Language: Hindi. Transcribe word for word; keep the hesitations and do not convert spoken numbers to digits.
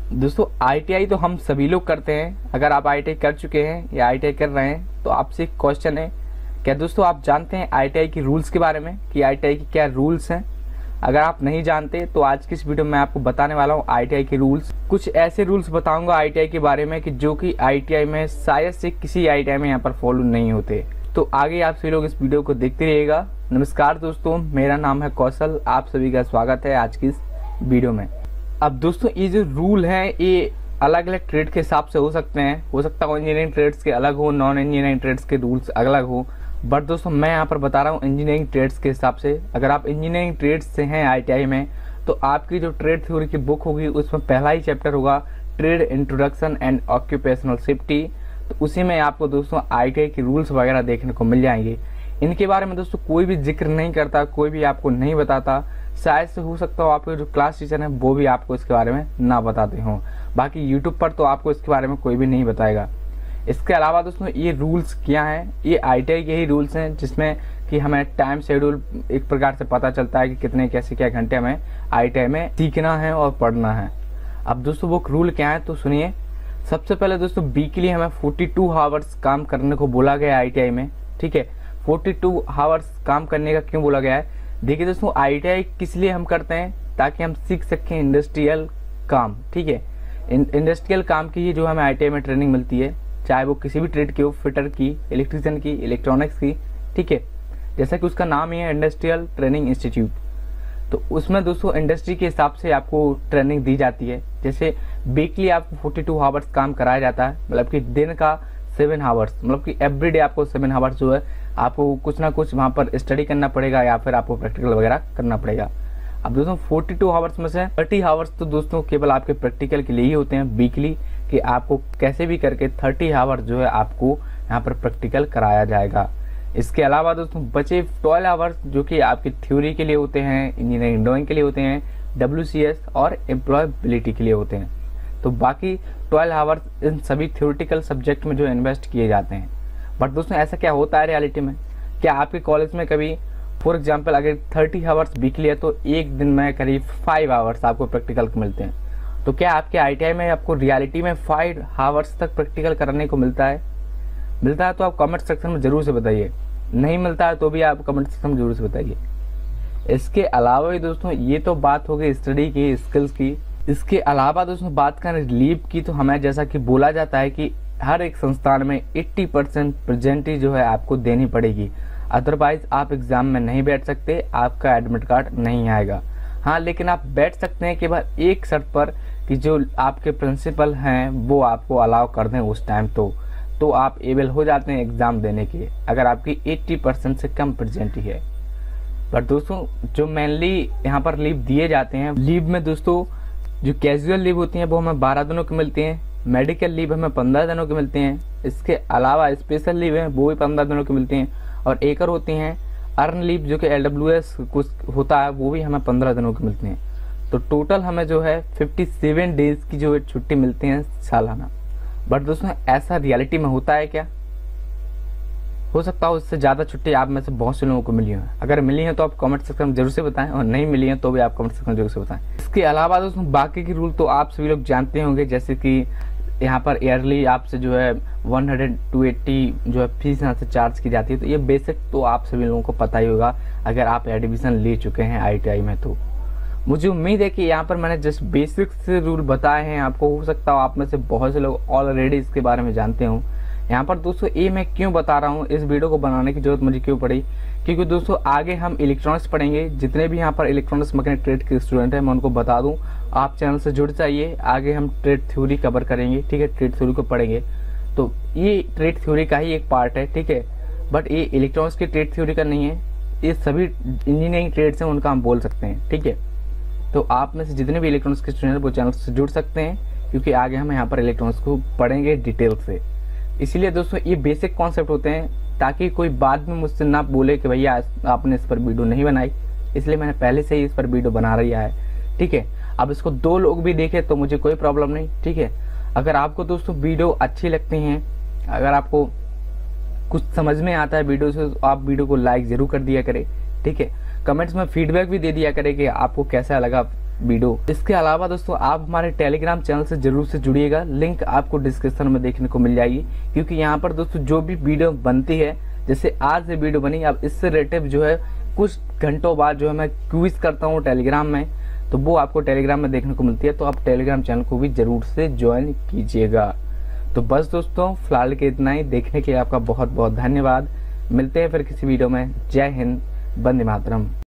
दोस्तों आईटीआई तो हम सभी लोग करते हैं। अगर आप आईटीआई कर चुके हैं या आईटीआई कर रहे हैं तो आपसे एक क्वेश्चन है, क्या दोस्तों आप जानते हैं आईटीआई की रूल्स के बारे में कि आईटीआई के क्या रूल्स हैं? अगर आप नहीं जानते तो आज की इस वीडियो में मैं आपको बताने वाला हूँ आईटीआई के रूल्स। कुछ ऐसे रूल्स बताऊंगा आईटीआई के बारे में कि जो कि आईटीआई में शायद से किसी आईटीआई में यहाँ पर फॉलो नहीं होते। तो आगे आप सभी लोग इस वीडियो को देखते रहिएगा। नमस्कार दोस्तों, मेरा नाम है कौशल, आप सभी का स्वागत है आज की इस वीडियो में। अब दोस्तों ये जो रूल हैं ये अलग अलग ट्रेड के हिसाब से हो सकते हैं। हो सकता है इंजीनियरिंग ट्रेड्स के अलग हो, नॉन इंजीनियरिंग ट्रेड्स के रूल्स अलग हो, बट दोस्तों मैं यहाँ पर बता रहा हूँ इंजीनियरिंग ट्रेड्स के हिसाब से। अगर आप इंजीनियरिंग ट्रेड्स से हैं आईटीआई में तो आपकी जो ट्रेड थ्योरी की बुक होगी उसमें पहला ही चैप्टर होगा trade introduction and occupational safety. तो उसी में आपको दोस्तों आईटीआई के रूल्स वगैरह देखने को मिल जाएंगे। इनके बारे में दोस्तों कोई भी जिक्र नहीं करता, कोई भी आपको नहीं बताता। शायद से हो सकता हो आपके जो क्लास टीचर हैं वो भी आपको इसके बारे में ना बताते हों। बाकी यूट्यूब पर तो आपको इसके बारे में कोई भी नहीं बताएगा। इसके अलावा दोस्तों ये रूल्स क्या हैं, ये आईटीआई के ही रूल्स हैं जिसमें कि हमें टाइम शेड्यूल एक प्रकार से पता चलता है कि कितने कैसे क्या घंटे हमें आईटीआई में सीखना है और पढ़ना है। अब दोस्तों वो रूल क्या है तो सुनिए। सबसे पहले दोस्तों वीकली हमें बयालीस आवर्स काम करने को बोला गया है आईटीआई में। ठीक है, बयालीस आवर्स काम करने का क्यों बोला गया है? देखिए दोस्तों आईटीआई किस लिए हम करते हैं, ताकि हम सीख सकें इंडस्ट्रियल काम। ठीक है, इंडस्ट्रियल काम की ही जो हमें आईटीआई में ट्रेनिंग मिलती है, चाहे वो किसी भी ट्रेड की हो, फिटर की, इलेक्ट्रीशियन की, इलेक्ट्रॉनिक्स की। ठीक है, जैसा कि उसका नाम ही है इंडस्ट्रियल ट्रेनिंग इंस्टीट्यूट। तो उसमें दोस्तों इंडस्ट्री के हिसाब से आपको ट्रेनिंग दी जाती है। जैसे वीकली आपको बयालीस आवर्स काम कराया जाता है, मतलब कि दिन का सेवन आवर्स, मतलब कि एवरीडे आपको सेवन आवर्स जो है आपको कुछ ना कुछ वहाँ पर स्टडी करना पड़ेगा या फिर आपको प्रैक्टिकल वगैरह करना पड़ेगा। अब दोस्तों बयालीस आवर्स में से तीस आवर्स तो दोस्तों केवल आपके प्रैक्टिकल के लिए ही होते हैं वीकली, कि आपको कैसे भी करके तीस आवर्स जो है आपको यहाँ पर प्रैक्टिकल कराया जाएगा। इसके अलावा दोस्तों बचे बारह आवर्स जो कि आपकी थ्योरी के लिए होते हैं, इंजीनियरिंग ड्राइंग के लिए होते हैं, डब्ल्यूसीएस और एम्प्लॉयबिलिटी के लिए होते हैं। तो बाकी बारह आवर्स इन सभी थ्योरेटिकल सब्जेक्ट में जो इन्वेस्ट किए जाते हैं। बट दोस्तों ऐसा क्या होता है रियलिटी में? क्या आपके कॉलेज में कभी फॉर एग्जांपल अगर तीस आवर्स वीकली है तो एक दिन में करीब फाइव आवर्स आपको प्रैक्टिकल को मिलते हैं। तो क्या आपके आईटीआई में आपको रियलिटी में फाइव आवर्स तक प्रैक्टिकल करने को मिलता है? मिलता है तो आप कमेंट सेक्शन में जरूर से बताइए, नहीं मिलता है तो भी आप कमेंट सेक्शन में जरूर से बताइए। इसके अलावा भी दोस्तों ये तो बात हो गई स्टडी की, स्किल्स की। इसके अलावा दोस्तों बात करें लीव की, तो हमें जैसा कि बोला जाता है कि हर एक संस्थान में अस्सी परसेंट प्रेजेंटी जो है आपको देनी पड़ेगी, अदरवाइज आप एग्जाम में नहीं बैठ सकते, आपका एडमिट कार्ड नहीं आएगा। हाँ, लेकिन आप बैठ सकते हैं केवल एक शर्त पर कि जो आपके प्रिंसिपल हैं वो आपको अलाउ कर दें उस टाइम, तो तो आप एबल हो जाते हैं एग्जाम देने के, अगर आपकी अस्सी परसेंट से कम प्रेजेंटी है। पर दोस्तों जो मेनली यहाँ पर लीव दिए जाते हैं, लीव में दोस्तों जो कैजुअल लीव होती हैं वो हमें बारह दिनों की मिलती हैं, मेडिकल लीव हमें पंद्रह दिनों की मिलती हैं। इसके अलावा स्पेशल लीव है वो भी पंद्रह दिनों की मिलती हैं, और एक और होती हैं अर्न लीव जो कि एलडब्ल्यूएस कुछ होता है वो भी हमें पंद्रह दिनों की मिलती हैं। तो टोटल हमें जो है सत्तावन डेज की जो है छुट्टी मिलती है सालाना। बट दोस्तों ऐसा रियलिटी में होता है क्या? हो सकता है उससे ज़्यादा छुट्टी आप में से बहुत से लोगों को मिली हो। अगर मिली है तो आप कमेंट सेक्शन में जरूर से बताएं, और नहीं मिली है तो भी आप कमेंट सेक्शन में जरूर से बताएं। इसके अलावा दोस्तों बाकी की रूल तो आप सभी लोग जानते होंगे, जैसे कि यहाँ पर ईयरली आपसे जो है वन हंड्रेड टू एट्टी जो है फीस यहाँ से चार्ज की जाती है। तो ये बेसिक तो आप सभी लोगों को पता ही होगा अगर आप एडमिशन ले चुके हैं आईटीआई में। तो मुझे उम्मीद है कि यहाँ पर मैंने जस्ट बेसिक से रूल बताए हैं आपको। हो सकता हो आप में से बहुत से लोग ऑलरेडी इसके बारे में जानते हो। यहाँ पर दोस्तों ये मैं क्यों बता रहा हूँ, इस वीडियो को बनाने की जरूरत मुझे क्यों पड़ी, क्योंकि दोस्तों आगे हम इलेक्ट्रॉनिक्स पढ़ेंगे। जितने भी यहाँ पर इलेक्ट्रॉनिक्स मैकेनिक ट्रेड के स्टूडेंट हैं मैं उनको बता दूँ, आप चैनल से जुड़ जाइए। आगे हम ट्रेड थ्योरी कवर करेंगे। ठीक है, ट्रेड थ्योरी को पढ़ेंगे, तो ये ट्रेड थ्योरी का ही एक पार्ट है। ठीक है, बट ये इलेक्ट्रॉनिक्स की ट्रेड थ्योरी का नहीं है, ये सभी इंजीनियरिंग ट्रेड्स हैं उनका हम बोल सकते हैं। ठीक है, तो आप में से जितने भी इलेक्ट्रॉनिक्स के स्टूडेंट वो चैनल से जुड़ सकते हैं, क्योंकि आगे हम यहाँ पर इलेक्ट्रॉनिक्स को पढ़ेंगे डिटेल से। इसीलिए दोस्तों ये बेसिक कॉन्सेप्ट होते हैं, ताकि कोई बाद में मुझसे ना बोले कि भैया आपने इस पर वीडियो नहीं बनाई। इसलिए मैंने पहले से ही इस पर वीडियो बना रहा है। ठीक है, अब इसको दो लोग भी देखे तो मुझे कोई प्रॉब्लम नहीं। ठीक है, अगर आपको दोस्तों वीडियो अच्छी लगती हैं, अगर आपको कुछ समझ में आता है वीडियो से, तो आप वीडियो को लाइक जरूर कर दिया करें। ठीक है, कमेंट्स में फीडबैक भी दे दिया करें कि आपको कैसा लगा वीडियो। इसके अलावा दोस्तों आप हमारे टेलीग्राम चैनल से जरूर से जुड़िएगा, लिंक आपको डिस्क्रिप्शन में देखने को मिल जाएगी, क्योंकि यहाँ पर दोस्तों जो भी वीडियो बनती है, जैसे आज से वीडियो बनी, अब इससे रिलेटेड जो है कुछ घंटों बाद जो है मैं क्विज करता हूँ टेलीग्राम में, तो वो आपको टेलीग्राम में देखने को मिलती है। तो आप टेलीग्राम चैनल को भी जरूर से ज्वाइन कीजिएगा। तो बस दोस्तों फिलहाल के इतना ही, देखने के लिए आपका बहुत बहुत धन्यवाद। मिलते हैं फिर किसी वीडियो में। जय हिंद, वंदे मातरम।